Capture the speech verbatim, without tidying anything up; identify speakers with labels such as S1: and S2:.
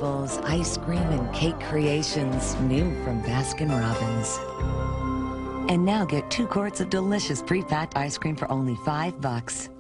S1: waffles, ice cream, and cake creations new from Baskin Robbins. And now get two quarts of delicious pre-packed ice cream for only five bucks.